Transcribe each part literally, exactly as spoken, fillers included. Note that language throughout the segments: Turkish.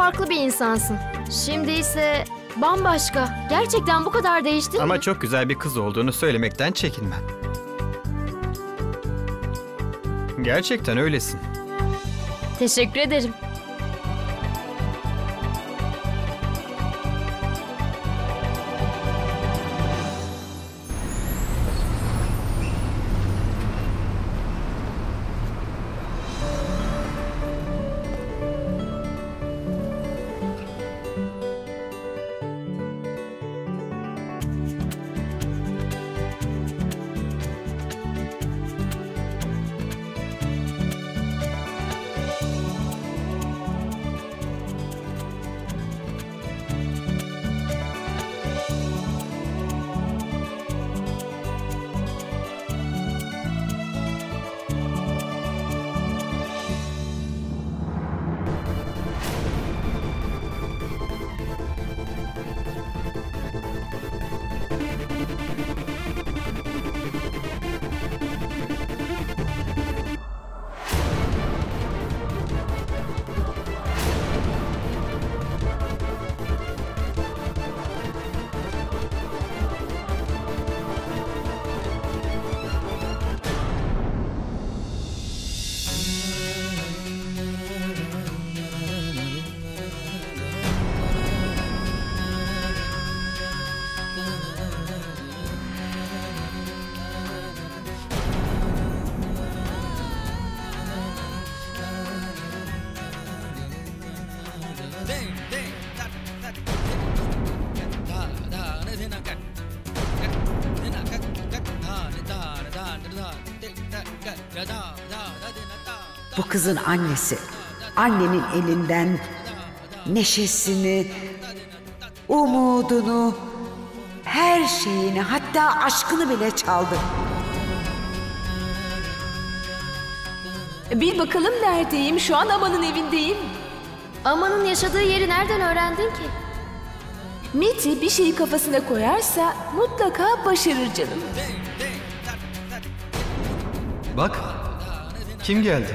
farklı bir insansın. Şimdi ise bambaşka. Gerçekten bu kadar değiştin mi? Ama çok güzel bir kız olduğunu söylemekten çekinmem. Gerçekten öylesin. Teşekkür ederim. Bu kızın annesi, annenin elinden neşesini, umudunu, her şeyini, hatta aşkını bile çaldı. Bir bakalım neredeyim? Şu an Aman'ın evindeyim. Aman'ın yaşadığı yeri nereden öğrendin ki? Miti bir şeyi kafasına koyarsa mutlaka başarır canım. Bak, kim geldi?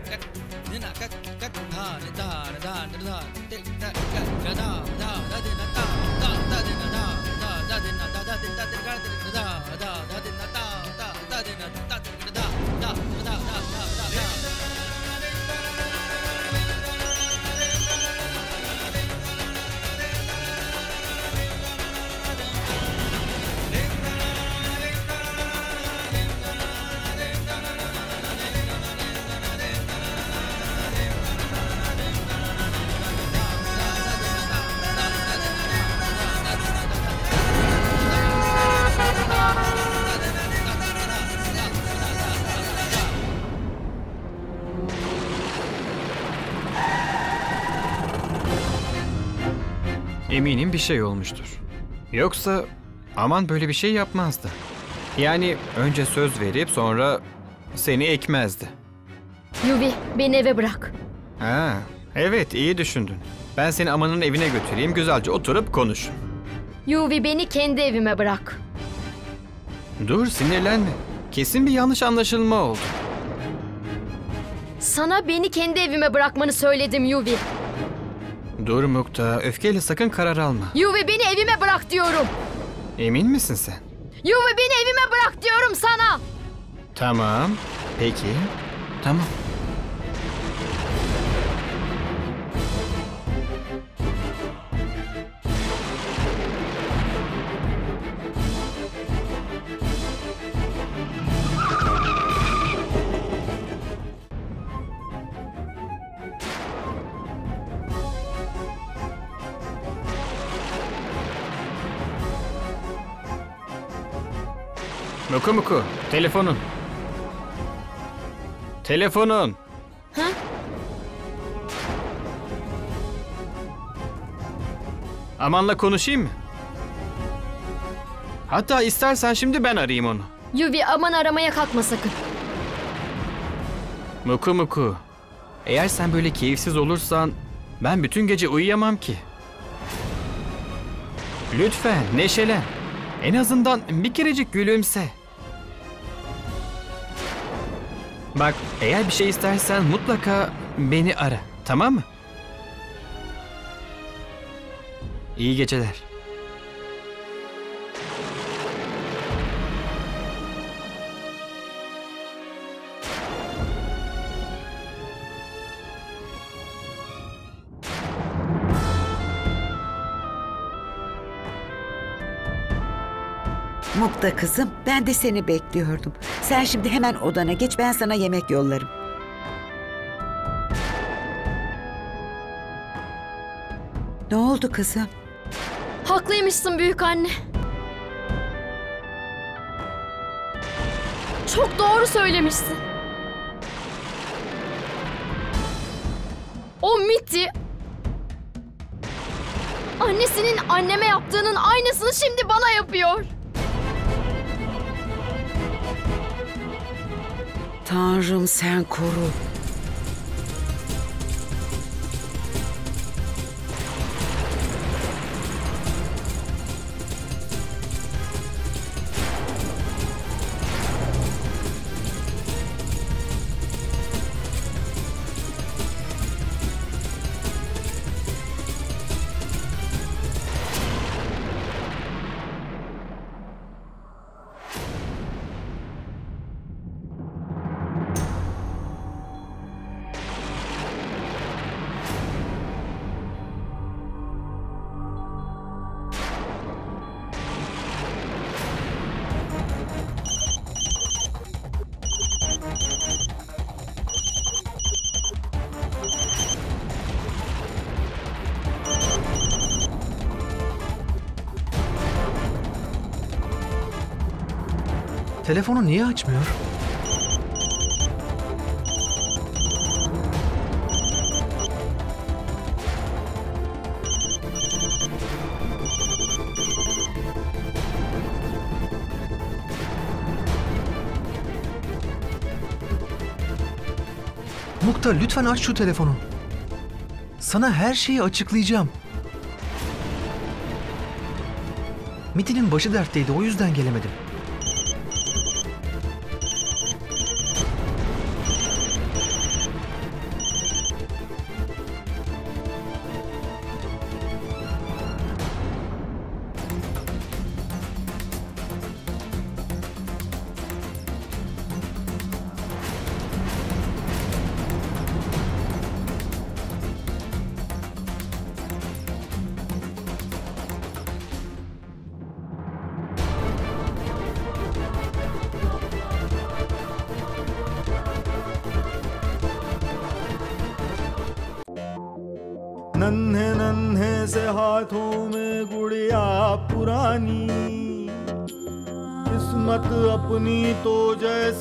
Eminim bir şey olmuştur. Yoksa Aman böyle bir şey yapmazdı. Yani önce söz verip sonra seni ekmezdi. Yuvi, beni eve bırak. Ha, evet iyi düşündün. Ben seni Aman'ın evine götüreyim, güzelce oturup konuş. Yuvi, beni kendi evime bırak. Dur, sinirlenme. Kesin bir yanlış anlaşılma oldu. Sana beni kendi evime bırakmanı söyledim Yuvi. Dur Mukta, öfkeyle sakın karar alma. Yuvi, beni evime bırak diyorum. Emin misin sen? Yuvi, beni evime bırak diyorum sana. Tamam, peki, tamam. Muku Muku, telefonun. Telefonun. Ha? Aman'la konuşayım mı? Hatta istersen şimdi ben arayayım onu. Yuvi, Aman aramaya kalkma sakın. Muku Muku, eğer sen böyle keyifsiz olursan ben bütün gece uyuyamam ki. Lütfen neşelen. En azından bir kerecik gülümse. Bak, eğer bir şey istersen mutlaka beni ara, tamam mı? İyi geceler. Mukta kızım, ben de seni bekliyordum. Sen şimdi hemen odana geç, ben sana yemek yollarım. Ne oldu kızım? Haklıymışsın büyük anne. Çok doğru söylemişsin. O Miti annesinin anneme yaptığının aynısını şimdi bana yapıyor. Tanrım sen koru. Telefonu niye açmıyor? Mukta, lütfen aç şu telefonu. Sana her şeyi açıklayacağım. Miti'nin başı dertteydi, o yüzden gelemedim. नन्हे नन्हे से हाथों में गुड़िया पुरानी, किस्मत अपनी तो जैसे